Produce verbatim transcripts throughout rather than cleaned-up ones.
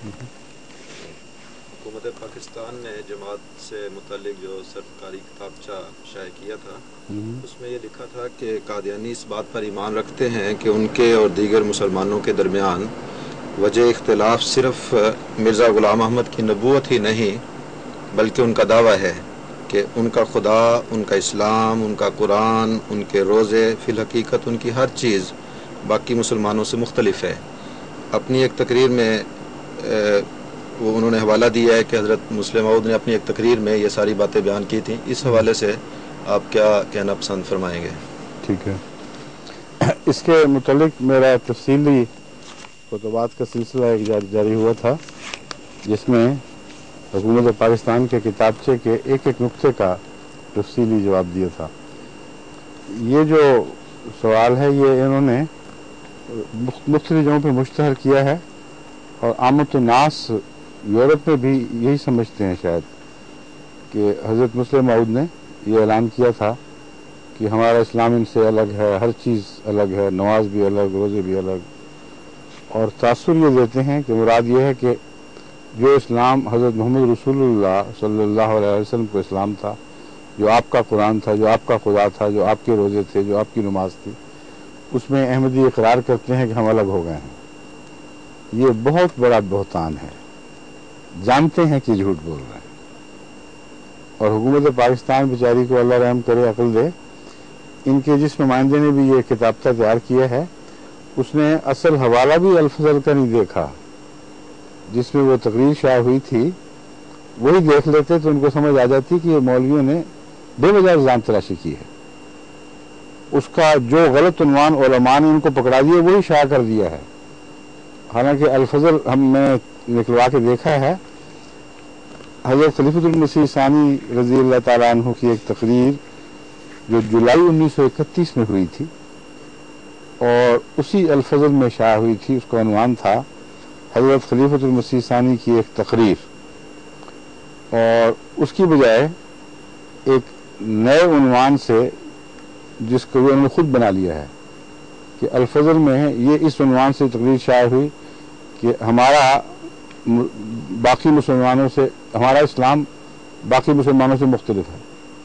حکومت پاکستان نے جماعت سے متعلق جو سرکاری کتابچہ شائع کیا تھا اس میں یہ لکھا تھا کہ قادیانی اس بات پر ایمان رکھتے ہیں کہ ان کے اور دیگر مسلمانوں کے درمیان وجہ اختلاف صرف مرزا غلام احمد کی نبوت ہی نہیں بلکہ ان کا دعویٰ ہے کہ ان کا خدا، ان کا اسلام، ان کا قرآن، ان کے روزے، فی الحقیقت ان کی ہر چیز باقی مسلمانوں سے مختلف ہے۔ اپنی ایک تقریر میں وہ انہوں نے حوالہ دیا ہے کہ حضرت مسلم موعود نے اپنی ایک تقریر میں یہ ساری باتیں بیان کی تھیں۔ اس حوالے سے آپ کیا کہنا پسند فرمائیں گے؟ ٹھیک ہے، اس کے متعلق میرا تفصیلی خطبات کا سلسلہ ایک جاری ہوا تھا جس میں حکومت پاکستان کے کتابچے کے ایک ایک نقطے کا تفصیلی جواب دیا تھا۔ یہ جو سوال ہے یہ انہوں نے مختلف جگہوں پہ مشتہر کیا ہے اور عامت الناس یورپ میں بھی یہی سمجھتے ہیں شاید کہ حضرت مسلم موعود نے یہ اعلان کیا تھا کہ ہمارا اسلام ان سے الگ ہے، ہر چیز الگ ہے، نماز بھی الگ، روزے بھی الگ، اور تاثر یہ دیتے ہیں کہ مراد یہ ہے کہ جو اسلام حضرت محمد رسول اللہ صلی اللہ علیہ وسلم کو اسلام تھا، جو آپ کا قرآن تھا، جو آپ کا خدا تھا، جو آپ کے روزے تھے، جو آپ کی نماز تھی، اس میں احمدی اقرار کرتے ہیں کہ ہم الگ ہو گئے ہیں۔ یہ بہت بڑا بہتان ہے، جانتے ہیں کہ جھوٹ بول رہے ہیں، اور حکومت پاکستان بیچاری کو اللہ رحم کرے، عقل دے، ان کے جس نمائندے نے بھی یہ کتابچہ تیار کیا ہے اس نے اصل حوالہ بھی الفضل کا نہیں دیکھا، جس میں وہ تقریر شائع ہوئی تھی وہی دیکھ لیتے تو ان کو سمجھ آ جاتی کہ یہ مولویوں نے بے وجہ الزام تراشی کی ہے۔ اس کا جو غلط عنوان علماء نے ان کو پکڑا دیا وہی شائع کر دیا ہے، حالانکہ الفضل ہم نے نکلوا کے دیکھا ہے۔ حضرت خلیفۃ المسیح ثانی رضی اللہ تعالیٰ عنہ کی ایک تقریر جو جولائی انیس سو اکتیس میں ہوئی تھی اور اسی الفضل میں شائع ہوئی تھی، اس کا عنوان تھا حضرت خلیفۃ المسیح ثانی کی ایک تقریر، اور اس کی بجائے ایک نئے عنوان سے جس کو انہوں نے خود بنا لیا ہے کہ الفضل میں یہ اس عنوان سے تقریر شائع ہوئی کہ ہمارا باقی مسلمانوں سے، ہمارا اسلام باقی مسلمانوں سے مختلف ہے،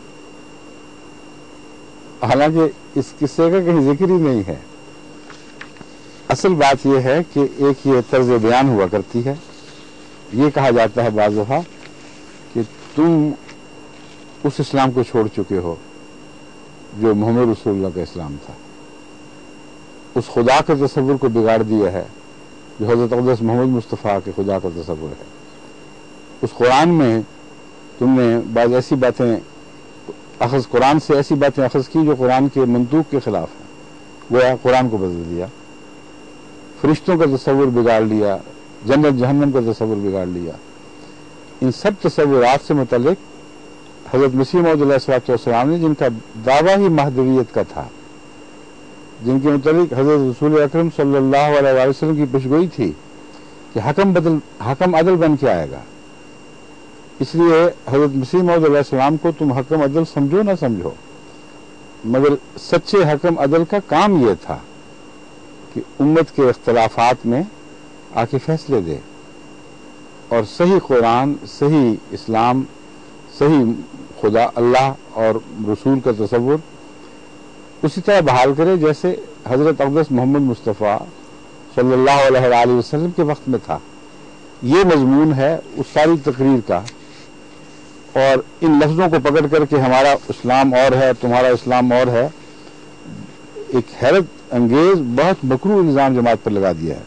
حالانکہ اس قصے کا کہیں ذکر ہی نہیں ہے۔ اصل بات یہ ہے کہ ایک یہ طرز بیان ہوا کرتی ہے، یہ کہا جاتا ہے بعض دفعہ کہ تم اس اسلام کو چھوڑ چکے ہو جو محمد رسول اللہ کا اسلام تھا، اس خدا کے تصور کو بگاڑ دیا ہے جو حضرت اقدس محمد مصطفیٰ کے خدا کا تصور ہے۔ اس قرآن میں تم نے بعض ایسی باتیں اخذ قرآن سے ایسی باتیں اخذ کی جو قرآن کے منطوق کے خلاف ہیں، وہ قرآن کو بدل دیا، فرشتوں کا تصور بگاڑ لیا، جنت جہنم کا تصور بگاڑ لیا۔ ان سب تصورات سے متعلق حضرت مسیح موعود علیہ الصلوۃ والسلام نے، جن کا دعویٰ ہی مہدویت کا تھا، جن کے متعلق حضرت رسول اکرم صلی اللہ علیہ وسلم کی پیشگوئی تھی کہ حکم بدل حکم عدل بن کے آئے گا، اس لیے حضرت مسیح موعود علیہ السلام کو تم حکم عدل سمجھو نہ سمجھو، مگر سچے حکم عدل کا کام یہ تھا کہ امت کے اختلافات میں آ کے فیصلے دے اور صحیح قرآن، صحیح اسلام، صحیح خدا اللہ اور رسول کا تصور اسی طرح بحال کرے جیسے حضرت اقدس محمد مصطفیٰ صلی اللہ علیہ وآلہ وسلم کے وقت میں تھا۔ یہ مضمون ہے اس ساری تقریر کا، اور ان لفظوں کو پکڑ کر کے ہمارا اسلام اور ہے، تمہارا اسلام اور ہے، ایک حیرت انگیز بہت مکروہ الزام جماعت پر لگا دیا ہے۔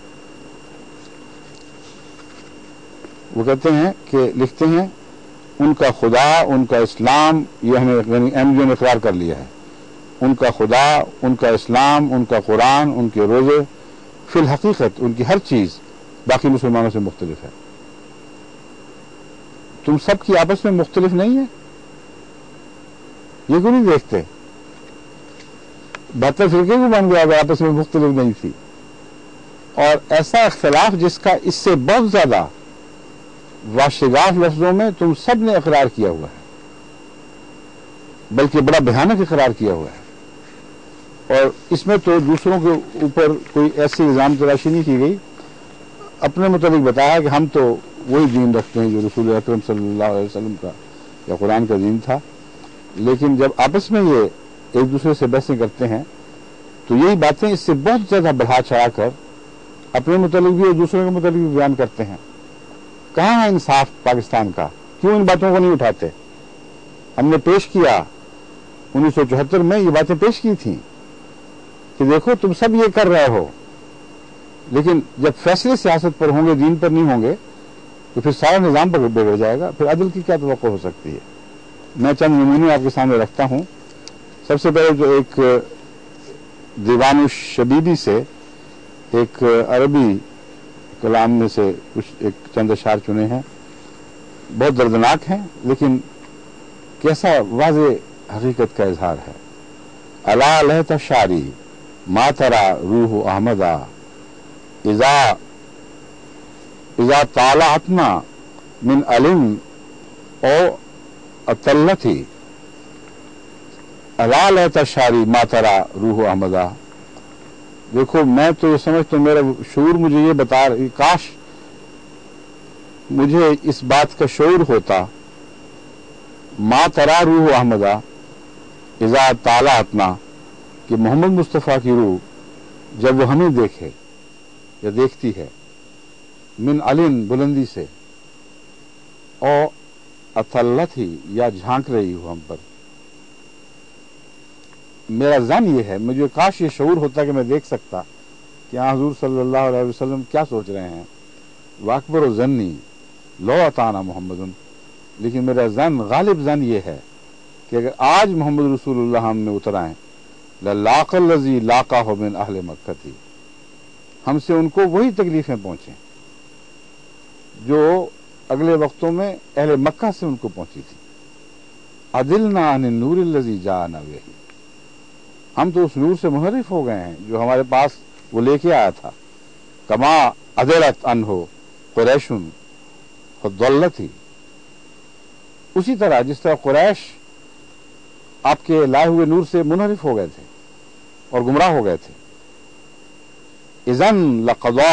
وہ کہتے ہیں کہ لکھتے ہیں ان کا خدا، ان کا اسلام، یہ ہمیں ایم جی نے اقرار کر لیا ہے، ان کا خدا، ان کا اسلام، ان کا قرآن، ان کے روزے، فی الحقیقت ان کی ہر چیز باقی مسلمانوں سے مختلف ہے۔ تم سب کی آپس میں مختلف نہیں ہے، یہ کیوں نہیں دیکھتے؟ بہتر فرقے کو بن گیا اگر آپس میں مختلف نہیں تھی، اور ایسا اختلاف جس کا اس سے بہت زیادہ واشگاف لفظوں میں تم سب نے اقرار کیا ہوا ہے، بلکہ بڑا بھیانک اقرار کیا ہوا ہے، اور اس میں تو دوسروں کے اوپر کوئی ایسی الزام تراشی نہیں کی گئی۔ اپنے متعلق بتایا کہ ہم تو وہی دین رکھتے ہیں جو رسول اکرم صلی اللہ علیہ وسلم کا یا قرآن کا دین تھا، لیکن جب آپس میں یہ ایک دوسرے سے بحثیں کرتے ہیں تو یہی باتیں اس سے بہت زیادہ بڑھا چڑھا کر اپنے متعلق بھی اور دوسروں کے متعلق بھی بیان کرتے ہیں۔ کہاں ہے انصاف پاکستان کا؟ کیوں ان باتوں کو نہیں اٹھاتے؟ ہم نے پیش کیا انیس سو چوہتر میں یہ باتیں پیش کی تھیں کہ دیکھو تم سب یہ کر رہے ہو، لیکن جب فیصلے سیاست پر ہوں گے، دین پر نہیں ہوں گے، تو پھر سارا نظام پر بگڑ جائے گا، پھر عدل کی کیا توقع ہو سکتی ہے؟ میں چند نمونے آپ کے سامنے رکھتا ہوں۔ سب سے پہلے جو ایک دیوان الشبیبی سے ایک عربی کلام میں سے کچھ ایک چند اشعار چنے ہیں، بہت دردناک ہیں لیکن کیسا واضح حقیقت کا اظہار ہے۔ الا لہت شاری ما ترا روح احمدا اذا اذا طالعتنا من علم او اطلتی الا لہت شاری ما ترا روح احمدا۔ دیکھو میں تو یہ سمجھتا ہوں، میرا شعور مجھے یہ بتا رہا، کاش مجھے اس بات کا شعور ہوتا، ما ترا روح احمدہ اذا طالعتنا، کہ محمد مصطفیٰ کی روح جب وہ ہمیں دیکھے یا دیکھتی ہے، من علن بلندی سے، او اطلت ہی یا جھانک رہی ہو ہم پر۔ میرا ظن یہ ہے، مجھے کاش یہ شعور ہوتا کہ میں دیکھ سکتا کہ ہاں حضور صلی اللہ علیہ وسلم کیا سوچ رہے ہیں۔ واکبر و ظنی لو اطانا محمد، لیکن میرا ظن، غالب ظن یہ ہے کہ اگر آج محمد رسول اللہ ہم میں اتر آئیں، للاق الذی لاقہ من اہل مکہ تھی، ہم سے ان کو وہی تکلیفیں پہنچیں جو اگلے وقتوں میں اہل مکہ سے ان کو پہنچی تھی۔ عدلنا عن النور الذی جاءنا بہ، ہم تو اس نور سے منحرف ہو گئے ہیں جو ہمارے پاس وہ لے کے آیا تھا۔ کما عدلت عنہ قریش فضلت ہی، اسی طرح جس طرح قریش آپ کے لائے ہوئے نور سے منحرف ہو گئے تھے اور گمراہ ہو گئے تھے۔ اذن لقضا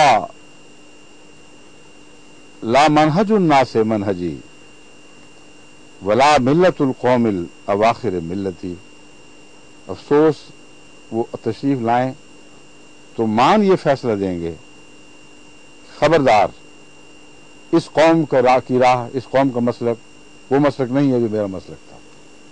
لا منہج الناس منہجی ولا ملت القوم الاواخر ملتی، افسوس وہ تشریف لائیں تو مان یہ فیصلہ دیں گے، خبردار اس قوم کا راہ کی راہ، اس قوم کا مسلک وہ مسلک نہیں ہے جو میرا مسلک تھا۔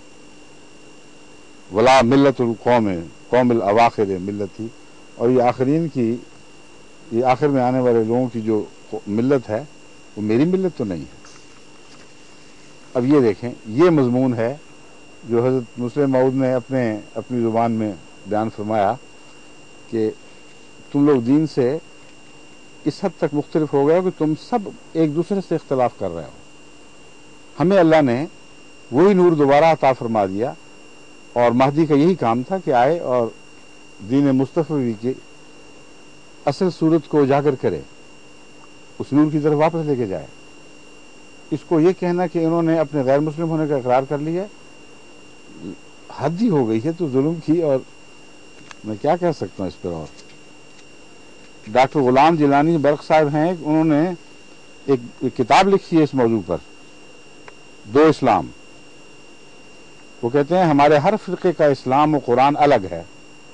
ولا ملت القوم قوم الاواخر ملتی، اور یہ آخرین کی، یہ آخر میں آنے والے لوگوں کی جو ملت ہے وہ میری ملت تو نہیں ہے۔ اب یہ دیکھیں، یہ مضمون ہے جو حضرت مسلم موعود نے اپنے اپنی زبان میں بیان فرمایا کہ تم لوگ دین سے اس حد تک مختلف ہو گئے ہو کہ تم سب ایک دوسرے سے اختلاف کر رہے ہو۔ ہمیں اللہ نے وہی نور دوبارہ عطا فرما دیا، اور مہدی کا یہی کام تھا کہ آئے اور دین مصطفی کی اصل صورت کو اجاگر کرے، اس نور کی طرف واپس لے کے جائے۔ اس کو یہ کہنا کہ انہوں نے اپنے غیر مسلم ہونے کا اقرار کر لیا، حد ہی ہو گئی ہے تو ظلم کی، اور میں کیا کہہ سکتا ہوں اس پر۔ اور ڈاکٹر غلام جیلانی برق صاحب ہیں، انہوں نے ایک کتاب لکھی ہے اس موضوع پر، دو اسلام۔ وہ کہتے ہیں ہمارے ہر فرقے کا اسلام و قرآن الگ ہے۔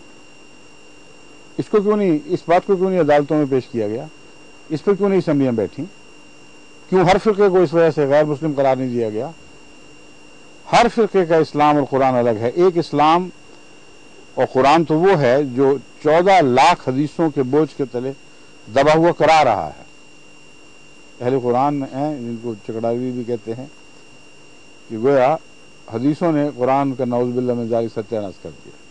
اس کو کیوں نہیں، اس بات کو کیوں نہیں عدالتوں میں پیش کیا گیا؟ اس پر کیوں نہیں اسمبلیاں بیٹھیں؟ کیوں ہر فرقے کو اس وجہ سے غیر مسلم قرار نہیں دیا گیا؟ ہر فرقے کا اسلام اور قرآن الگ ہے۔ ایک اسلام اور قرآن تو وہ ہے جو چودہ لاکھ حدیثوں کے بوجھ کے تلے دبا ہوا کرا رہا ہے۔ اہل قرآن ہیں جن کو چکڑاوی بھی کہتے ہیں، کہ گویا حدیثوں نے قرآن کا نعوذ باللہ من ذالک ستیہ ناش کر دیا۔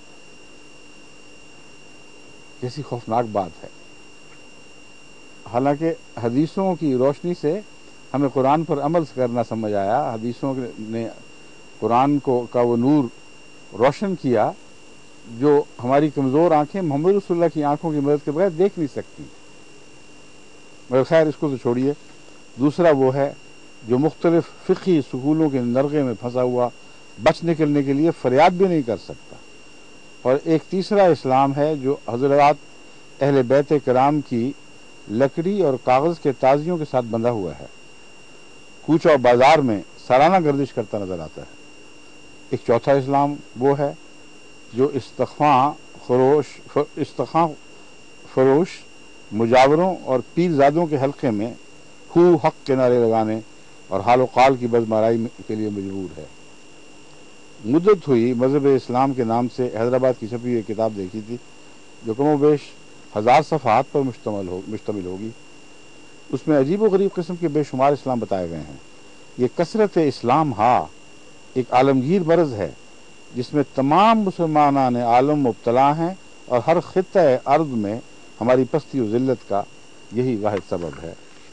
کیسی خوفناک بات ہے۔ حالانکہ حدیثوں کی روشنی سے ہمیں قرآن پر عمل کرنا سمجھ آیا، حدیثوں نے قرآن کو کا وہ نور روشن کیا جو ہماری کمزور آنکھیں محمد رسول اللہ کی آنکھوں کی مدد کے بغیر دیکھ نہیں سکتی۔ مگر خیر اس کو تو چھوڑیے۔ دوسرا وہ ہے جو مختلف فقہی سکولوں کے نرغے میں پھنسا ہوا بچ نکلنے کے لیے فریاد بھی نہیں کر سکتا۔ اور ایک تیسرا اسلام ہے جو حضرات اہل بیت کرام کی लकड़ी और कागज के ताजियों के साथ बंधा हुआ है, कूच और बाजार में सालाना गर्दिश करता नजर आता है। एक चौथा इस्लाम वो है जो इस्तखा फरोश इस्तखा फरोश मुजावरों और पीरजादों के हल्के में हु हक के नारे लगाने और हाल काल की बज़माराई के लिए मजबूर है। मुद्दत हुई मजहब इस्लाम के नाम से हैदराबाद की छपी हुई किताब देखी थी, जो कमोबेश हजार सफ़हात पर मुश्तमिल हो मुश्तमिल होगी। उसमें अजीब व गरीब किस्म के बेशुमार इस्लाम बताए गए हैं। ये कसरत इस्लाम हा एक आलमगीर मरज है जिसमें तमाम मुसलमान आलम मुब्तला हैं, और हर खित्ता अर्द में हमारी पस्ती और जिल्लत का यही वाहिद सबब है।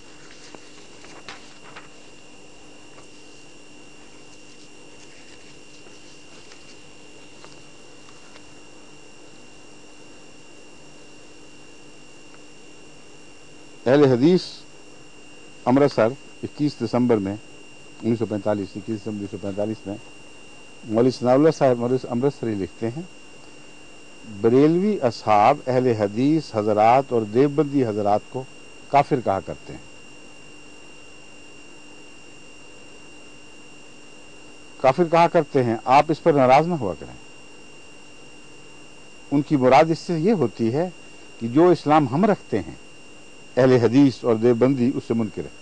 अहले हदीस अमृतसर इक्कीस दिसंबर में उन्नीस सौ पैंतालीस इक्कीस दिसंबर उन्नीस सौ पैंतालीस में मौलवी सनाउल्लाह साहब अमृतसरी लिखते हैं, बरेलवी असहाब अहले हदीस हजरात और देवबंदी हजरात को काफिर कहा करते हैं। काफिर कहा करते हैं, आप इस पर नाराज न हुआ करें। उनकी मुराद इससे ये होती है कि जो इस्लाम हम रखते हैं अहले हदीस और देवबंदी उससे मुनकिर है।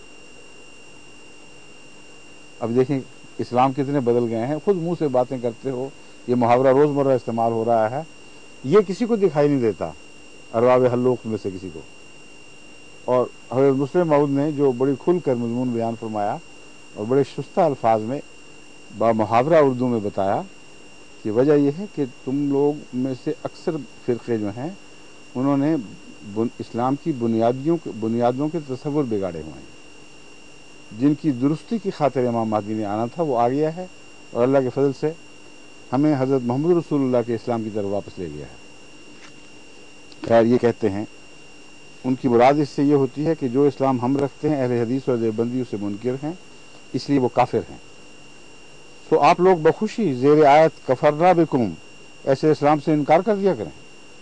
अब देखें इस्लाम कितने बदल गए हैं, खुद मुंह से बातें करते हो, ये मुहावरा रोजमर्रा इस्तेमाल हो रहा है, ये किसी को दिखाई नहीं देता अरबाब हल्लूक में से किसी को। और हज़रत मुस्लिम मऊद ने जो बड़ी खुलकर मजमून बयान फरमाया और बड़े शुस्ता अल्फाज में बा मुहावरा उर्दू में बताया कि वजह यह है कि तुम लोग में से अक्सर फ़िरक़े जो हैं उन्होंने इस्लाम की बुनियादियों बुनियादों के तसव्वुर बिगाड़े हुए हैं। जिनकी दुरुस्ती की खातिर इमाम महदी ने आना था वो आ गया है, और अल्लाह के फजल से हमें हज़रत मोहम्मद रसूलुल्लाह के इस्लाम की तरफ वापस ले गया है। खैर ये कहते हैं, उनकी मुराद इससे ये होती है कि जो इस्लाम हम रखते हैं अहले हदीस और देवबंदी उससे मुनकिर हैं, इसलिए वो काफिर हैं। तो आप लोग बखुशी ज़ेर आयत कफरना बिकुम ऐसे इस्लाम से इनकार कर दिया करें।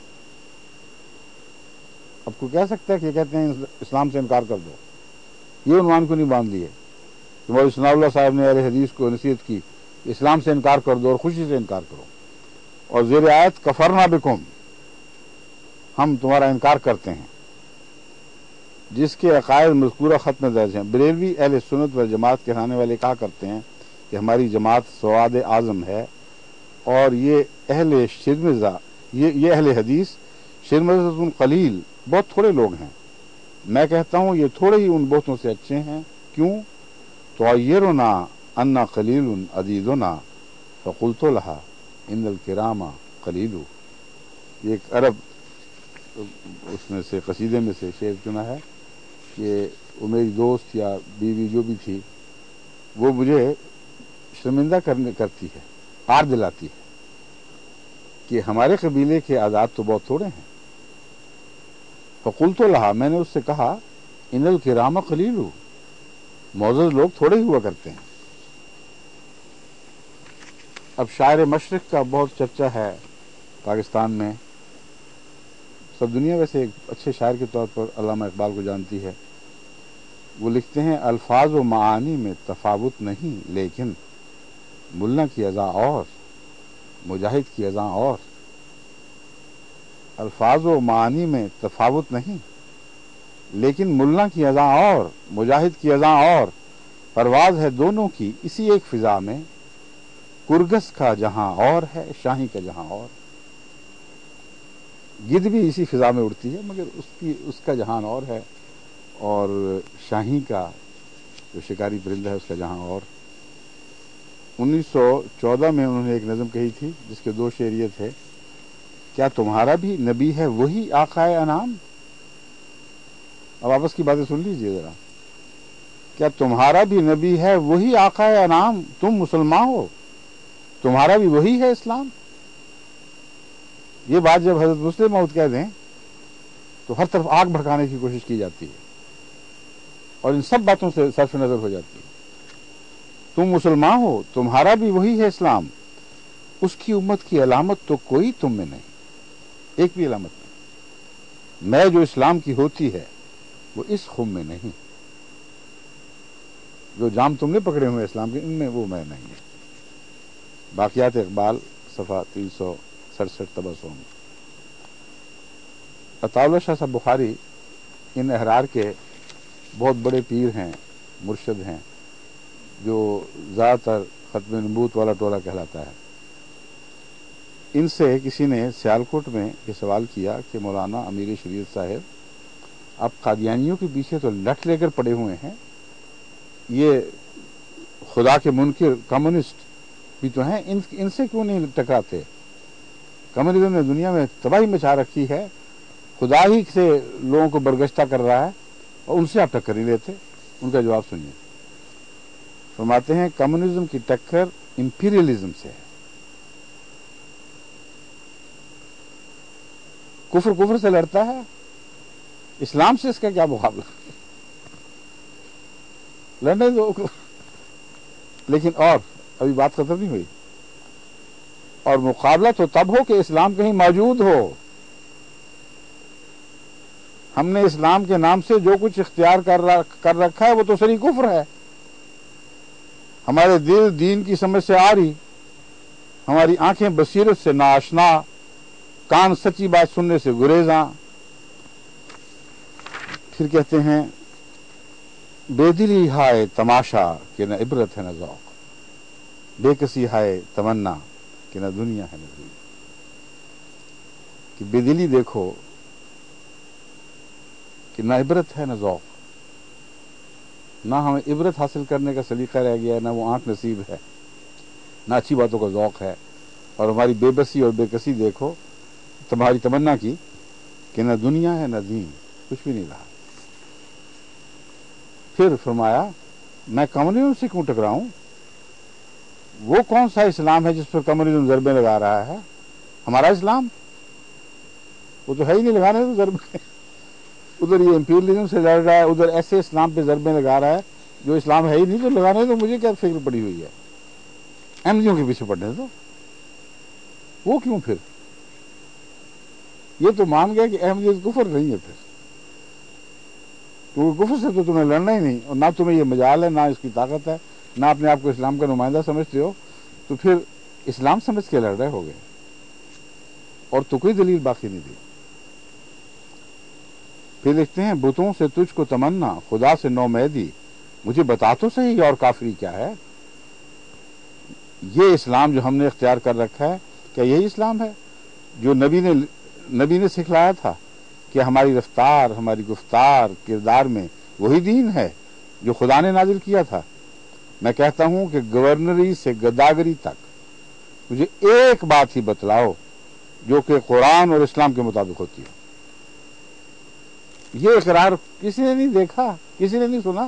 अब कोई कह सकता है कि ये कहते हैं इस्लाम से इनकार कर दो, ये उन्वान को नहीं बांध लिए कि मौलवी सनाउल्लाह साहब ने अहले हदीस को नसीहत की इस्लाम से इनकार कर दो और खुशी से इनकार करो, और ज़ेर आयत कफरना बिकुम हम तुम्हारा इनकार करते हैं, जिसके अकायद मज़कूरा ख़त में दर्ज हैं। बरेलवी अहले सुन्नत व जमात कहलाने वाले कहा करते हैं कि हमारी जमात सवाद आज़म है, और ये अहले शिरमज़ा ये ये अहले हदीस शिरमज़तुन क़लील बहुत थोड़े लोग हैं। मैं कहता हूँ ये थोड़े ही उन बहुतों से अच्छे हैं। क्यों? तुअय्यरुना अन्ना क़लीलुन अदीदुना फ़क़ुल्तु लहा इन्नल किरामा क़लीलु। ये एक अरब उसमें से कसीदे में से शेर चुना है कि वो मेरी दोस्त या बीवी जो भी थी वो मुझे शर्मिंदा करने करती है, आर दिलाती है कि हमारे कबीले के आज़ाद तो बहुत थोड़े हैं। फ़क़ुल्तु लहा मैंने उससे कहा इन्नल किरामा क़लीलु मौजूद लोग थोड़े ही हुआ करते हैं। अब शायर मशरिक़ का बहुत चर्चा है पाकिस्तान में, सब दुनिया वैसे एक अच्छे शायर के तौर पर अल्लामा इकबाल को जानती है। वो लिखते हैं, अल्फाज व मानी में तफावुत नहीं, लेकिन मुल्ला की अज़ा और मुजाहिद की अज़ा और। अल्फाज व मानी में तफावुत नहीं, लेकिन मुल्ला की अज़ा और मुजाहिद की अज़ा और। परवाज़ है दोनों की इसी एक फिजा में, कुरगस का जहां और है शाही का जहां और। गिद्ध भी इसी फिजा में उड़ती है, मगर उसकी उसका जहान और है, और शाही का जो शिकारी परिंदा है उसका जहां और। उन्नीस सौ चौदह में उन्होंने एक नज़म कही थी जिसके दो शेर ये थे, क्या तुम्हारा भी नबी है वही आकाए अनाम। अब आपस की बातें सुन लीजिए जरा, क्या तुम्हारा भी नबी है वही आकाए अनाम, तुम मुसलमान हो, तुम्हारा भी वही है इस्लाम। ये बात जब हजरत मुस्लिम मऊद कह दें तो हर तरफ आग भड़काने की कोशिश की जाती है, और इन सब बातों से सर्फ नजर हो जाती है। तुम मुसलमान हो, तुम्हारा भी वही है इस्लाम, उसकी उम्मत की अलामत तो कोई तुम में नहीं, एक भी अलामत नहीं। मैं जो इस्लाम की होती है وہ اس خم میں نہیں، جو جام تم نے پکڑے ہوئے اسلام کے، ان میں وہ میں نہیں ہے۔ باقیات اقبال صفحہ تین سو سڑسٹھ تبسم۔ عطا اللہ شاہ صاحب بخاری ان احرار کے بہت بڑے پیر ہیں، مرشد ہیں، جو زیادہ تر ختم نبوت والا ٹولہ کہلاتا ہے۔ ان سے کسی نے سیالکوٹ میں یہ سوال کیا کہ مولانا امیر شریعت صاحب، آپ قادیانیوں کے پیچھے تو لٹ لے کر پڑے ہوئے ہیں، یہ خدا کے منکر کمیونسٹ بھی تو ہیں، ان ان سے کیوں نہیں ٹکراتے؟ کمیونزم نے دنیا میں تباہی مچا رکھی ہے، خدا ہی سے لوگوں کو برگشتہ کر رہا ہے، اور ان سے آپ ٹکر نہیں لیتے۔ ان کا جواب سنیے، فرماتے ہیں کمیونزم کی ٹکر امپیریلزم سے ہے۔ کفر کفر سے لڑتا ہے، اسلام سے اس کا کیا مقابلہ؟ لڑنے دو۔ لیکن اور ابھی بات ختم نہیں ہوئی، اور مقابلہ تو تب ہو کہ اسلام کہیں موجود ہو۔ ہم نے اسلام کے نام سے جو کچھ اختیار کر رکھا ہے وہ تو سری کفر ہے۔ ہمارے دل دین کی سمجھ سے آ رہی، ہماری آنکھیں بصیرت سے ناآشنا، کان سچی بات سننے سے گریزاں۔ پھر کہتے ہیں بے دلی ہائے تماشا کہ نہ عبرت ہے نہ ذوق، بے کسی ہائے تمنا کہ نہ دنیا ہے نہ دین۔ کہ بے دلی دیکھو کہ نہ عبرت ہے نہ ذوق، نہ ہمیں عبرت حاصل کرنے کا سلیقہ رہ گیا ہے، نہ وہ آنکھ نصیب ہے، نہ اچھی باتوں کا ذوق ہے، اور ہماری بے بسی اور بے کسی دیکھو تمہاری تمنا کی کہ نہ دنیا ہے نہ دین، کچھ بھی نہیں رہا۔ پھر فرمایا میں کمیونزم سے کیوں ٹکراؤں؟ وہ کون سا اسلام ہے جس پر کمیونزم ضربیں لگا رہا ہے؟ ہمارا اسلام وہ تو ہے ہی نہیں لگانے تو ضربیں۔ ادھر یہ امپیریلزم سے لڑ رہا ہے، ادھر ایسے اسلام پہ ضربیں لگا رہا ہے جو اسلام ہے ہی نہیں، تو لگانے تو مجھے کیا فکر پڑی ہوئی ہے، احمدیوں کے پیچھے پڑنے تو وہ کیوں؟ پھر یہ تو مان گیا کہ احمدیت کفر نہیں ہے، پھر کیونکہ کفر سے تو تمہیں لڑنا ہی نہیں، اور نہ تمہیں یہ مجال ہے، نہ اس کی طاقت ہے، نہ اپنے آپ کو اسلام کا نمائندہ سمجھتے ہو، تو پھر اسلام سمجھ کے لڑ رہے ہو گئے، اور تو کوئی دلیل باقی نہیں دی۔ پھر لکھتے ہیں بتوں سے تجھ کو تمنا، خدا سے نومیدی، مجھے بتا تو صحیح اور کافری کیا ہے؟ یہ اسلام جو ہم نے اختیار کر رکھا ہے، کیا یہی اسلام ہے جو نبی نے نبی نے سکھلایا تھا کہ ہماری رفتار، ہماری گفتار، کردار میں وہی دین ہے جو خدا نے نازل کیا تھا؟ میں کہتا ہوں کہ گورنری سے گداگری تک مجھے ایک بات ہی بتلاؤ جو کہ قرآن اور اسلام کے مطابق ہوتی ہے۔ یہ اقرار کسی نے نہیں دیکھا، کسی نے نہیں سنا۔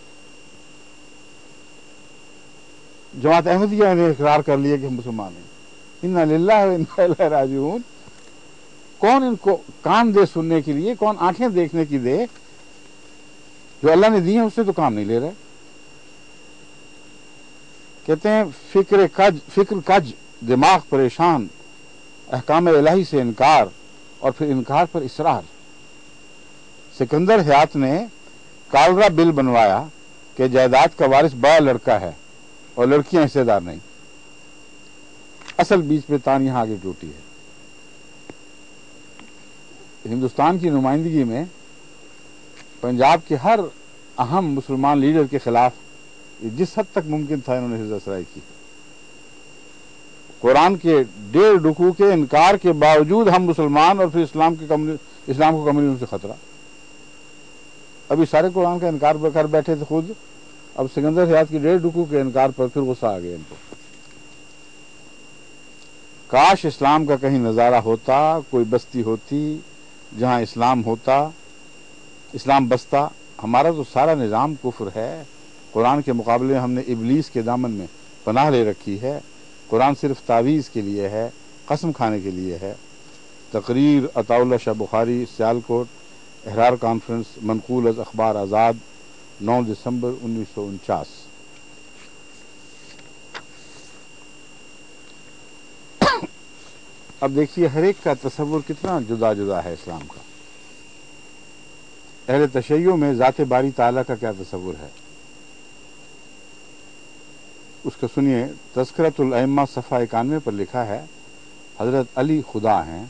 جماعت احمدیہ نے اقرار کر لیا کہ ہم مسلمان ہیں، انا للہ و انا الیہ راجعون۔ کون ان کو کان دے سننے کے لیے، کون آنکھیں دیکھنے کی دے؟ جو اللہ نے دی ہیں اس سے تو کام نہیں لے رہے۔ کہتے ہیں فکر کج فکر کج دماغ پریشان، احکام الہی سے انکار، اور پھر انکار پر اصرار۔ سکندر حیات نے کالرا بل بنوایا کہ جائیداد کا وارث بڑا لڑکا ہے اور لڑکیاں حصے دار نہیں۔ اصل بیچ میں تان یہاں آگے ٹوٹی ہے۔ ہندوستان کی نمائندگی میں پنجاب کے ہر اہم مسلمان لیڈر کے خلاف جس حد تک ممکن تھا انہوں نے حزب اسرائی کی۔ قرآن کے ڈیڑھ ڈکو کے انکار کے باوجود ہم مسلمان، اور پھر اسلام کے اسلام کو کمیونزم سے خطرہ۔ ابھی سارے قرآن کا انکار کر بیٹھے تھے خود، اب سکندر حیات کی ڈیڑھ ڈکو کے انکار پر پھر غصہ آ گیا ان کو۔ کاش اسلام کا کہیں نظارہ ہوتا، کوئی بستی ہوتی جہاں اسلام ہوتا، اسلام بستا۔ ہمارا تو سارا نظام کفر ہے۔ قرآن کے مقابلے میں ہم نے ابلیس کے دامن میں پناہ لے رکھی ہے۔ قرآن صرف تعویذ کے لیے ہے، قسم کھانے کے لیے ہے۔ تقریر عطا اللہ شاہ بخاری، سیالکوٹ، احرار کانفرنس، منقول از اخبار آزاد، نو دسمبر انیس سو انچاس۔ اب دیکھیے ہر ایک کا تصور کتنا جدا جدا ہے اسلام کا۔ اہل تشیع میں ذات باری تعالیٰ کا کیا تصور ہے، اس کا سنیے۔ تذکرۃ الائمہ صفحہ اکانوے پر لکھا ہے حضرت علی خدا ہیں۔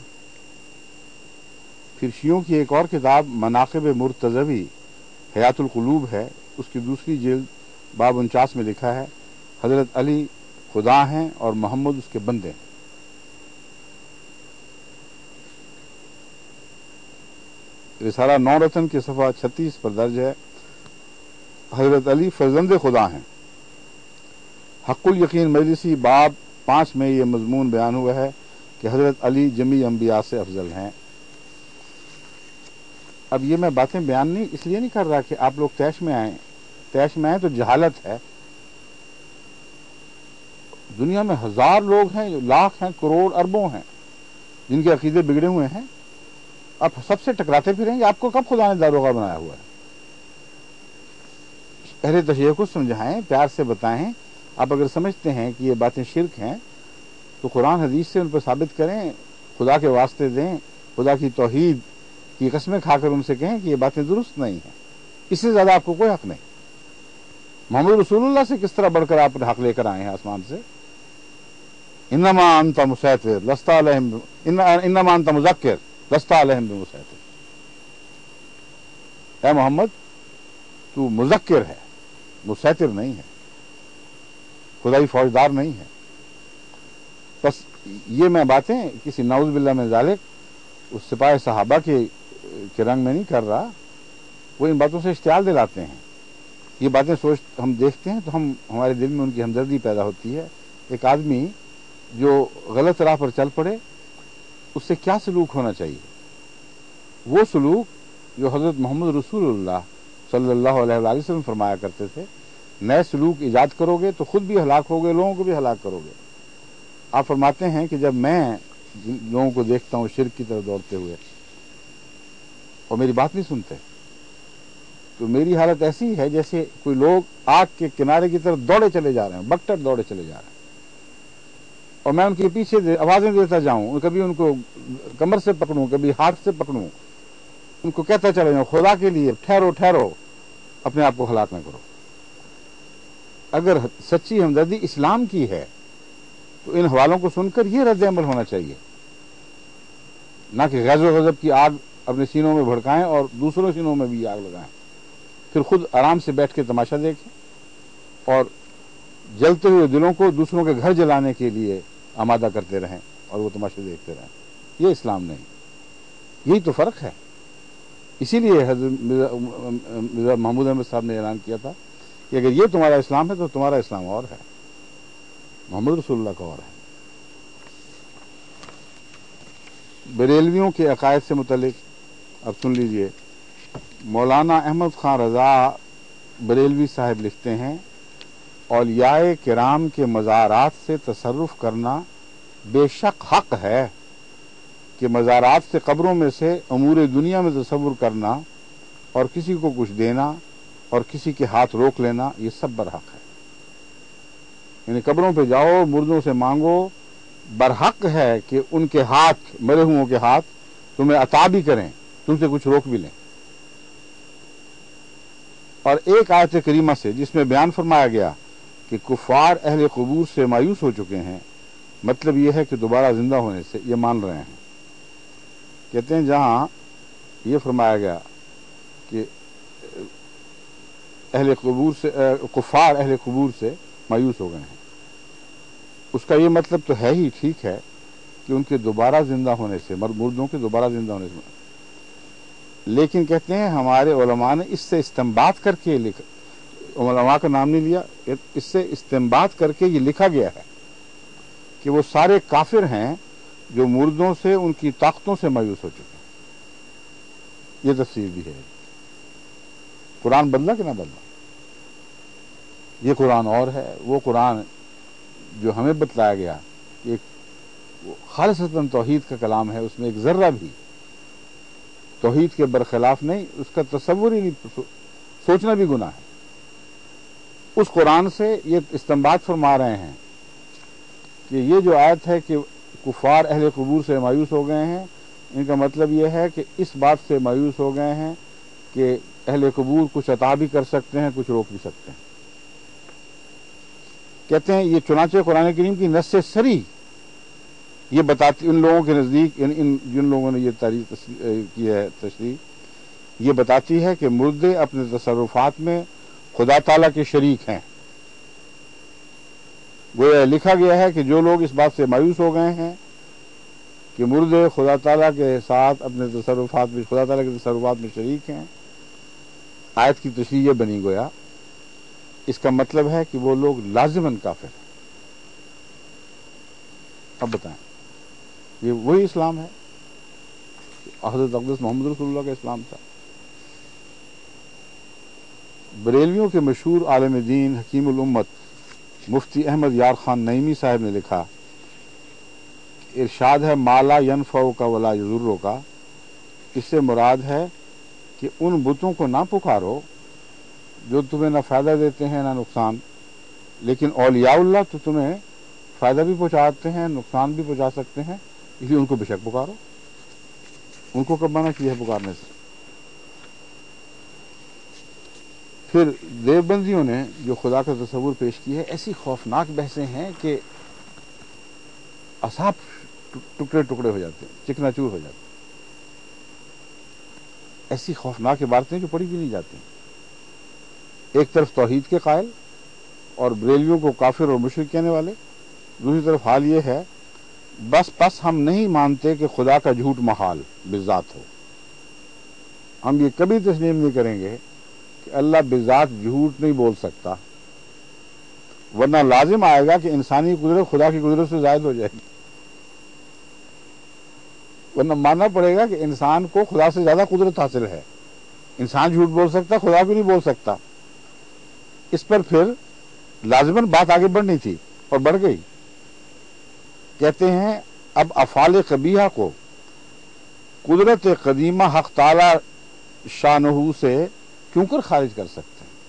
پھر شیعوں کی ایک اور کتاب مناقب مرتضوی حیات القلوب ہے، اس کی دوسری جلد باب انچاس میں لکھا ہے حضرت علی خدا ہیں اور محمد اس کے بندے ہیں۔ رسالہ نو رتن کے صفحہ چھتیس پر درج ہے حضرت علی فرزند خدا ہیں۔ حق الیقین مجلسی باب پانچ میں یہ مضمون بیان ہوا ہے کہ حضرت علی جمیع انبیاء سے افضل ہیں۔ اب یہ میں باتیں بیان نہیں اس لیے نہیں کر رہا کہ آپ لوگ طیش میں آئیں، طیش میں آئیں تو جہالت ہے۔ دنیا میں ہزار لوگ ہیں، لاکھ ہیں، کروڑ اربوں ہیں جن کے عقیدے بگڑے ہوئے ہیں، آپ سب سے ٹکراتے پھریں گے۔ آپ کو کب خدا نے داروغہ بنایا ہوا ہے؟ اہل تشیع کو سمجھائیں، پیار سے بتائیں۔ آپ اگر سمجھتے ہیں کہ یہ باتیں شرک ہیں تو قرآن حدیث سے ان پر ثابت کریں، خدا کے واسطے دیں، خدا کی توحید کی قسمیں کھا کر ان سے کہیں کہ یہ باتیں درست نہیں ہیں۔ اس سے زیادہ آپ کو کوئی حق نہیں۔ محمد رسول اللہ سے کس طرح بڑھ کر آپ حق لے کر آئے ہیں آسمان سے؟ انما انت مسیطر لست علیہم انما انت مذکر لست علیہم بمسیطر۔ اے محمد تو مذکر ہے، مسیطر نہیں ہے، خدائی فوجدار نہیں ہے۔ بس یہ میں باتیں کسی نعوذ باللہ من ذالک اس سپاہ صحابہ کے کے رنگ میں نہیں کر رہا، وہ ان باتوں سے اشتعال دلاتے ہیں۔ یہ باتیں سوچ ہم دیکھتے ہیں تو ہم ہمارے دل میں ان کی ہمدردی پیدا ہوتی ہے۔ ایک آدمی جو غلط راہ پر چل پڑے اس سے کیا سلوک ہونا چاہیے؟ وہ سلوک جو حضرت محمد رسول اللہ صلی اللہ علیہ وآلہ وسلم فرمایا کرتے تھے، نئے سلوک ایجاد کرو گے تو خود بھی ہلاک ہوگے، لوگوں کو بھی ہلاک کرو گے۔ آپ فرماتے ہیں کہ جب میں جن لوگوں کو دیکھتا ہوں شرک کی طرف دوڑتے ہوئے اور میری بات نہیں سنتے تو میری حالت ایسی ہے جیسے کوئی لوگ آگ کے کنارے کی طرف دوڑے چلے جا رہے ہیں، بکٹر دوڑے چلے جا رہے ہیں، اور میں ان کے پیچھے دے آوازیں دیتا جاؤں، کبھی ان کو کمر سے پکڑوں، کبھی ہاتھ سے پکڑوں، ان کو کہتا چلے جاؤں خدا کے لیے ٹھہرو ٹھہرو، اپنے آپ کو ہلاک نہ کرو۔ اگر سچی ہمدردی اسلام کی ہے تو ان حوالوں کو سن کر یہ رد عمل ہونا چاہیے، نہ کہ غیظ و غضب کی آگ اپنے سینوں میں بھڑکائیں اور دوسروں سینوں میں بھی آگ لگائیں، پھر خود آرام سے بیٹھ کے تماشا دیکھیں اور جلتے ہوئے دلوں کو دوسروں کے گھر جلانے کے لیے آمادہ کرتے رہیں اور وہ تماشے دیکھتے رہیں۔ یہ اسلام نہیں، یہی تو فرق ہے۔ اسی لیے حضرت مرزا محمود احمد صاحب نے اعلان کیا تھا کہ اگر یہ تمہارا اسلام ہے تو تمہارا اسلام اور ہے، محمد رسول اللہ کا اور ہے۔ بریلویوں کے عقائد سے متعلق اب سن لیجئے، مولانا احمد خان رضا بریلوی صاحب لکھتے ہیں، اولیاء کرام کے مزارات سے تصرف کرنا بے شک حق ہے کہ مزارات سے قبروں میں سے امور دنیا میں تصور کرنا اور کسی کو کچھ دینا اور کسی کے ہاتھ روک لینا یہ سب برحق ہے۔ یعنی قبروں پہ جاؤ، مردوں سے مانگو، برحق ہے کہ ان کے ہاتھ، مرے ہوں کے ہاتھ تمہیں عطا بھی کریں، تم سے کچھ روک بھی لیں۔ اور ایک آیت کریمہ سے جس میں بیان فرمایا گیا کہ کفار اہل قبور سے مایوس ہو چکے ہیں، مطلب یہ ہے کہ دوبارہ زندہ ہونے سے یہ مان رہے ہیں۔ کہتے ہیں جہاں یہ فرمایا گیا کہ اہل قبور سے کفار اہل قبور سے مایوس ہو گئے ہیں، اس کا یہ مطلب تو ہے ہی ٹھیک ہے کہ ان کے دوبارہ زندہ ہونے سے، مردوں کے دوبارہ زندہ ہونے سے، لیکن کہتے ہیں ہمارے علماء نے اس سے استنباط کر کے لکھا، علماء کا نام نہیں لیا، اس سے استنباط کر کے یہ لکھا گیا ہے کہ وہ سارے کافر ہیں جو مردوں سے، ان کی طاقتوں سے مایوس ہو چکے ہیں۔ یہ تفسیر بھی ہے۔ قرآن بدلا کہ نہ بدلا؟ یہ قرآن اور ہے، وہ قرآن جو ہمیں بتلایا گیا ایک خالصتاً توحید کا کلام ہے، اس میں ایک ذرہ بھی توحید کے برخلاف نہیں، اس کا تصور ہی نہیں، سوچنا بھی گناہ ہے۔ اس قرآن سے یہ استنباط فرما رہے ہیں کہ یہ جو آیت ہے کہ کفار اہل قبور سے مایوس ہو گئے ہیں، ان کا مطلب یہ ہے کہ اس بات سے مایوس ہو گئے ہیں کہ کہ اہل قبور کچھ عطا بھی کر سکتے ہیں، کچھ روک بھی سکتے ہیں. کہتے ہیں یہ چنانچہ قرآن کریم کی نص سری یہ بتاتی ان لوگوں کے نزدیک ان, ان جن لوگوں نے یہ تاریخ کی ہے تشریح، یہ بتاتی ہے کہ مردے اپنے تصرفات میں خدا تعالیٰ کے شریک ہیں. گویا لکھا گیا ہے کہ جو لوگ اس بات سے مایوس ہو گئے ہیں کہ مردے خدا تعالیٰ کے ساتھ اپنے تصرفات میں خدا تعالیٰ کے تصرفات میں شریک ہیں، آیت کی تشریح یہ بنی گویا اس کا مطلب ہے کہ وہ لوگ لازماً کافر ہیں. اب بتائیں، یہ وہی اسلام ہے حضرت اقدس محمد رسول اللہ کا اسلام تھا. بریلویوں کے مشہور عالم دین حکیم الامت مفتی احمد یار خان نعیمی صاحب نے لکھا، ارشاد ہے مالا ینفع کا ولا یضر کا، اس سے مراد ہے کہ ان بتوں کو نہ پکارو جو تمہیں نہ فائدہ دیتے ہیں نہ نقصان، لیکن اولیاء اللہ تو تمہیں فائدہ بھی پہنچاتے ہیں نقصان بھی پہنچا سکتے ہیں، اس لیے ان کو بے شک پکارو. ان کو کب منع کیا ہے پکارنے سے؟ پھر دیوبندیوں نے جو خدا کا تصور پیش کی ہے، ایسی خوفناک بحثیں ہیں کہ اعصاب ٹکڑے ٹکڑے ہو جاتے ہیں، چکنا چور ہو جاتے ہیں. ایسی خوفناک عبارتیں جو پڑھی بھی نہیں جاتی. ایک طرف توحید کے قائل اور بریلویوں کو کافر اور مشرک کہنے والے، دوسری طرف حال یہ ہے بس پس ہم نہیں مانتے کہ خدا کا جھوٹ محال بذات ہو. ہم یہ کبھی تسلیم نہیں کریں گے کہ اللہ بذات جھوٹ نہیں بول سکتا، ورنہ لازم آئے گا کہ انسانی قدرت خدا کی قدرت سے زائد ہو جائے گی. ورنہ ماننا پڑے گا کہ انسان کو خدا سے زیادہ قدرت حاصل ہے. انسان جھوٹ بول سکتا، خدا کو نہیں بول سکتا. اس پر پھر لازماً بات آگے بڑھنی تھی اور بڑھ گئی. کہتے ہیں اب افعال قبیحہ کو قدرت قدیمہ حق تعالی شانہ سے کیوں کر خارج کر سکتے ہیں؟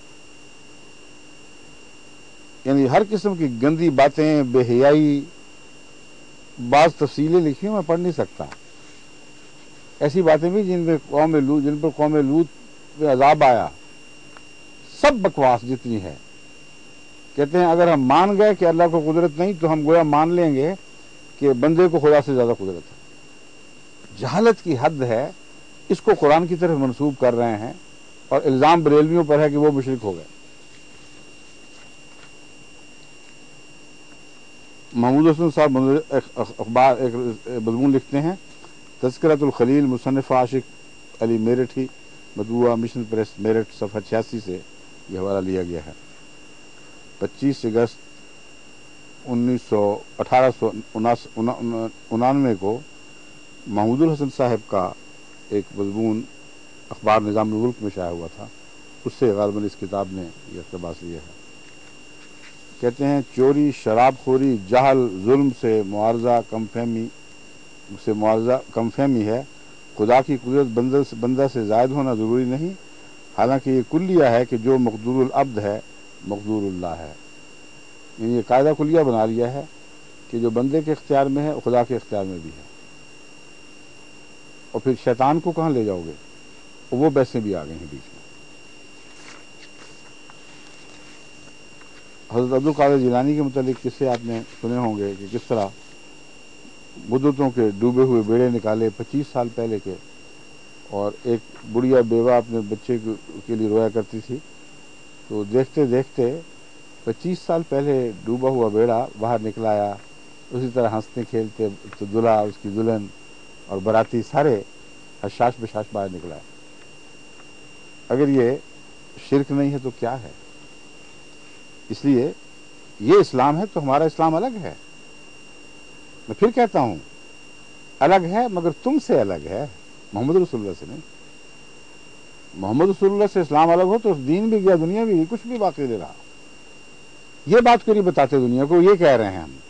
یعنی ہر قسم کی گندی باتیں، بے حیائی، بعض تفصیلیں لکھی ہیں میں پڑھ نہیں سکتا، ایسی باتیں بھی جن پہ قوم لوط جن پر قوم لوط پہ عذاب آیا، سب بکواس جتنی ہے. کہتے ہیں اگر ہم مان گئے کہ اللہ کو قدرت نہیں تو ہم گویا مان لیں گے کہ بندے کو خدا سے زیادہ قدرت ہے. جہالت کی حد ہے. اس کو قرآن کی طرف منسوب کر رہے ہیں اور الزام بریلویوں پر ہے کہ وہ مشرک ہو گئے. محمود حسن صاحب اخبار ایک مضمون لکھتے ہیں، تذکرۃ الخلیل مصنف عاشق علی میرٹھی، مطبوعہ مشن پریس میرٹھ، صفحہ چھیاسی سے یہ حوالہ لیا گیا ہے. پچیس اگست انیس سو اٹھارہ سو انانوے کو محمود الحسن صاحب کا ایک مضمون اخبار نظام الملک میں شائع ہوا تھا، اس سے غالباً اس کتاب نے یہ اقتباس لیا ہے. کہتے ہیں چوری، شراب خوری، جہل، ظلم سے معارضہ کم فہمی سے معارضہ کم فہمی ہے. خدا کی قدرت بندہ سے بندہ سے زائد ہونا ضروری نہیں، حالانکہ یہ کلیہ ہے کہ جو مقدور العبد ہے مقدور اللہ ہے. یعنی یہ قاعدہ کلیہ بنا لیا ہے کہ جو بندے کے اختیار میں ہے خدا کے اختیار میں بھی ہے. اور پھر شیطان کو کہاں لے جاؤ گے؟ وہ بحثیں بھی آ گئی ہیں بیچ میں. حضرت عبد القادر جیلانی کے متعلق قصے آپ نے سنے ہوں گے کہ کس طرح بدعتوں کے ڈوبے ہوئے بیڑے نکالے پچیس سال پہلے کے، اور ایک بڑھیا بیوہ اپنے بچے کے لیے رویا کرتی تھی، تو دیکھتے دیکھتے پچیس سال پہلے ڈوبا ہوا بیڑا باہر نکلایا. اسی طرح ہنستے کھیلتے تو دلہا، اس کی دلہن اور باراتی سارے حشاش بشاش باہر نکلا. اگر یہ شرک نہیں ہے تو کیا ہے؟ اس لیے یہ اسلام ہے تو ہمارا اسلام الگ ہے. میں پھر کہتا ہوں الگ ہے، مگر تم سے الگ ہے، محمد رسول اللہ سے نہیں. محمد رسول اللہ سے اسلام الگ ہو تو دین بھی گیا، دنیا بھی گئی، کچھ بھی باقی نہیں رہا. یہ بات کو نہیں بتاتے دنیا کو، یہ کہہ رہے ہیں ہم.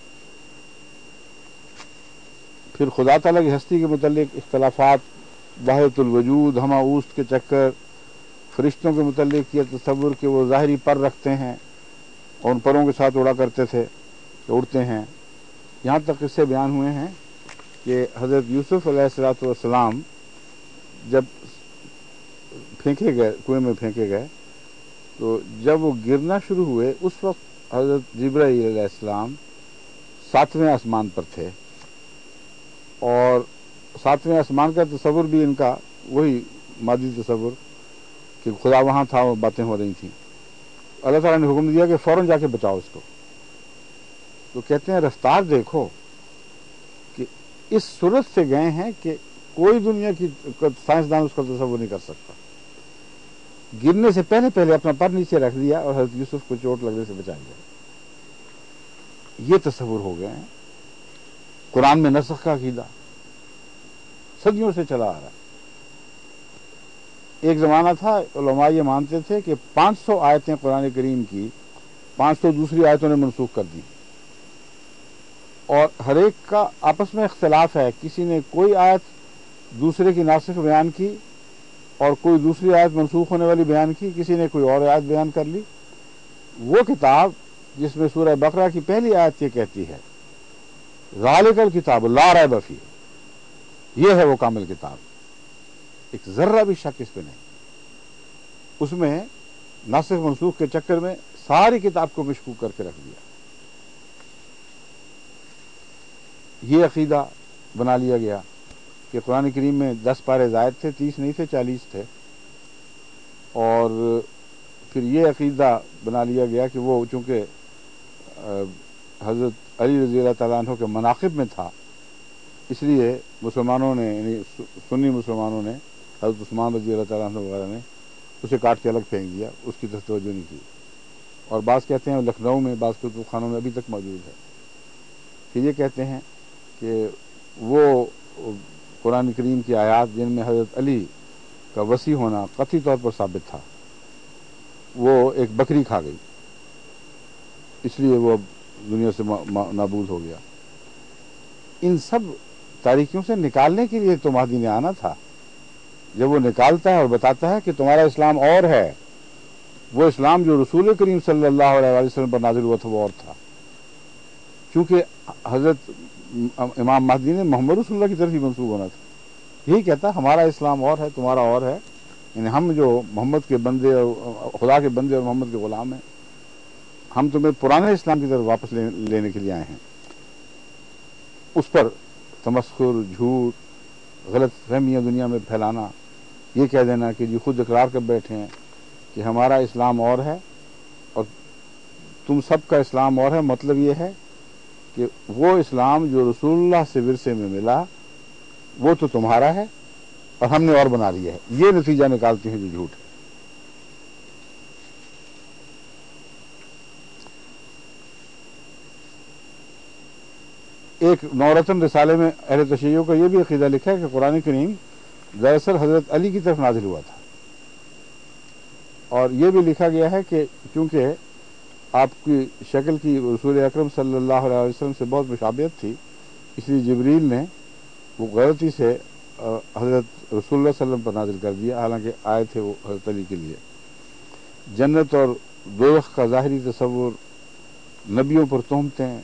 پھر خدا تعالیٰ کی ہستی کے متعلق اختلافات، واحد الوجود، ہمہ اوست کے چکر، فرشتوں کے متعلق یہ تصور کہ وہ ظاہری پر رکھتے ہیں اور ان پروں کے ساتھ اڑا کرتے تھے کہ اڑتے ہیں. یہاں تک قصے بیان ہوئے ہیں کہ حضرت یوسف علیہ الصلوۃ والسلام جب پھینکے گئے کنویں میں پھینکے گئے تو جب وہ گرنا شروع ہوئے اس وقت حضرت جبرائیل علیہ السلام ساتویں آسمان پر تھے، اور ساتویں آسمان کا تصور بھی ان کا وہی مادی تصور کہ خدا وہاں تھا، وہ باتیں ہو رہی تھیں۔ اللہ تعالیٰ نے حکم دیا کہ فوراً جا کے بچاؤ اس کو۔ تو کہتے ہیں رفتار دیکھو کہ اس صورت سے گئے ہیں کہ کوئی دنیا کی سائنسدان اس کا تصور نہیں کر سکتا۔ گرنے سے پہلے پہلے اپنا پر نیچے رکھ دیا اور حضرت یوسف کو چوٹ لگنے سے بچا لیا۔ یہ تصور ہو گئے ہیں۔ قرآن میں نسخ کا عقیدہ صدیوں سے چلا آ رہا ہے۔ ایک زمانہ تھا علماء یہ مانتے تھے کہ پانچ سو آیتیں قرآن کریم کی پانچ سو دوسری آیتوں نے منسوخ کر دی، اور ہر ایک کا آپس میں اختلاف ہے، کسی نے کوئی آیت دوسرے کی ناسخ بیان کی اور کوئی دوسری آیت منسوخ ہونے والی بیان کی، کسی نے کوئی اور آیت بیان کر لی۔ وہ کتاب جس میں سورہ بقرہ کی پہلی آیت یہ کہتی ہے ذالک الکتاب لا ریب فیہ، یہ ہے وہ کامل کتاب، ایک ذرہ بھی شک اس پہ نہیں۔ اس میں ناسخ منسوخ کے چکر میں ساری کتاب کو مشکوک کر کے رکھ دیا۔ یہ عقیدہ بنا لیا گیا کہ قرآن کریم میں دس پارے زائد تھے، تیس نہیں تھے، چالیس تھے، اور پھر یہ عقیدہ بنا لیا گیا کہ وہ چونکہ حضرت علی رضی اللہ تعالیٰ عنہ کے مناقب میں تھا، اس لیے مسلمانوں نے یعنی سنی مسلمانوں نے حضرت عثمان رضی اللہ تعالیٰ عنہ وغیرہ نے اسے کاٹ کے الگ پھینک دیا، اس کی طرف توجہ نہیں کی۔ اور بعض کہتے ہیں لکھنؤ میں، بعض کتب خانوں میں ابھی تک موجود ہے۔ پھر یہ کہتے ہیں کہ وہ قرآن کریم کی آیات جن میں حضرت علی کا وسیع ہونا قطعی طور پر ثابت تھا، وہ ایک بکری کھا گئی، اس لیے وہ دنیا سے نابود ہو گیا۔ ان سب تاریکیوں سے نکالنے کے لیے تو مہدی نے آنا تھا۔ جب وہ نکالتا ہے اور بتاتا ہے کہ تمہارا اسلام اور ہے، وہ اسلام جو رسول کریم صلی اللہ علیہ وسلم پر نازل ہوا تھا وہ اور تھا، چونکہ حضرت امام مہدی نے محمد رسول اللہ کی طرف ہی منسوب ہونا تھا۔ یہی کہتا ہمارا اسلام اور ہے، تمہارا اور ہے، یعنی ہم جو محمد کے بندے اور خدا کے بندے اور محمد کے غلام ہیں، ہم تمہیں پرانے اسلام کی طرف واپس لینے کے لیے آئے ہیں۔ اس پر تمسخر، جھوٹ، غلط فہمیاں دنیا میں پھیلانا، یہ کہہ دینا کہ جی خود اقرار کر بیٹھے ہیں کہ ہمارا اسلام اور ہے اور تم سب کا اسلام اور ہے، مطلب یہ ہے کہ وہ اسلام جو رسول اللہ سے ورثے میں ملا وہ تو تمہارا ہے اور ہم نے اور بنا لیا ہے۔ یہ نتیجہ نکالتے ہیں جو جھوٹ ہے۔ ایک نورتن رسالے میں اہل تشیع کا یہ بھی عقیدہ لکھا ہے کہ قرآن کریم دراصل حضرت علی کی طرف نازل ہوا تھا، اور یہ بھی لکھا گیا ہے کہ کیونکہ آپ کی شکل کی رسول اکرم صلی اللہ علیہ وسلم سے بہت مشابہت تھی، اس لیے جبریل نے وہ غلطی سے حضرت رسول اللہ صلی اللہ علیہ وسلم پر نازل کر دیا، حالانکہ آئے تھے وہ حضرت علی کے لیے۔ جنت اور دوزخ کا ظاہری تصور، نبیوں پر تہمتیں،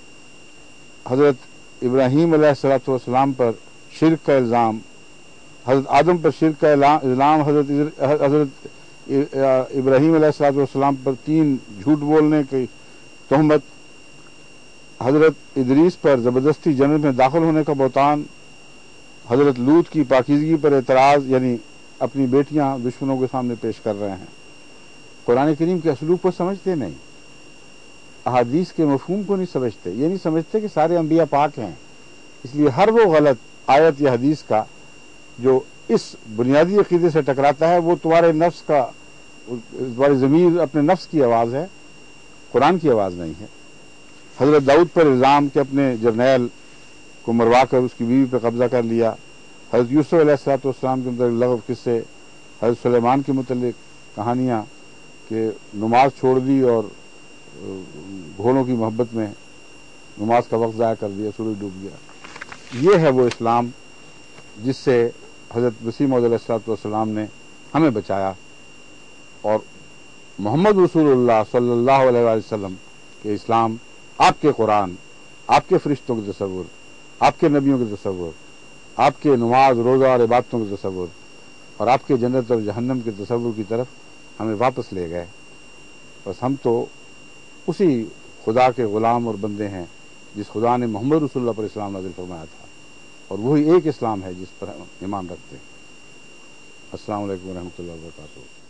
حضرت ابراہیم علیہ الصلوۃ والسلام پر شرک کا الزام، حضرت آدم پر شرک کا الزام، حضرت حضرت ابراہیم علیہ الصلوۃ والسلام پر تین جھوٹ بولنے کی تہمت، حضرت ادریس پر زبردستی جنت میں داخل ہونے کا بہتان، حضرت لوط کی پاکیزگی پر اعتراض، یعنی اپنی بیٹیاں دشمنوں کے سامنے پیش کر رہے ہیں۔ قرآن کریم کے اسلوب کو سمجھتے نہیں، احادیث کے مفہوم کو نہیں سمجھتے، یہ نہیں سمجھتے کہ سارے انبیاء پاک ہیں، اس لیے ہر وہ غلط آیت یا حدیث کا جو اس بنیادی عقیدے سے ٹکراتا ہے وہ تمہارے نفس کا، تمہاری ضمیر اپنے نفس کی آواز ہے، قرآن کی آواز نہیں ہے۔ حضرت داؤد پر الزام کہ اپنے جرنیل کو مروا کر اس کی بیوی پہ قبضہ کر لیا، حضرت یوسف علیہ الصلوۃ والسلام کے متعلق لغو قصے، حضرت سلیمان کے متعلق کہانیاں کہ نماز چھوڑ دی اور گھوڑوں کی محبت میں نماز کا وقت ضائع کر دیا، سورج ڈوب گیا۔ یہ ہے وہ اسلام جس سے حضرت مسیح موعود علیہ الصلوۃ والسلام نے ہمیں بچایا، اور محمد رسول اللہ صلی اللہ علیہ وآلہ وسلم کے اسلام، آپ کے قرآن، آپ کے فرشتوں کے تصور، آپ کے نبیوں کے تصور، آپ کے نماز، روزہ اور عبادتوں کے تصور، اور آپ کے جنت اور جہنم کے تصور کی طرف ہمیں واپس لے گئے. بس ہم تو اسی خدا کے غلام اور بندے ہیں جس خدا نے محمد رسول اللہ پر اسلام نازل فرمایا تھا، اور وہی ایک اسلام ہے جس پر ہم ایمان رکھتے ہیں. السلام علیکم ورحمۃ اللہ وبرکاتہ.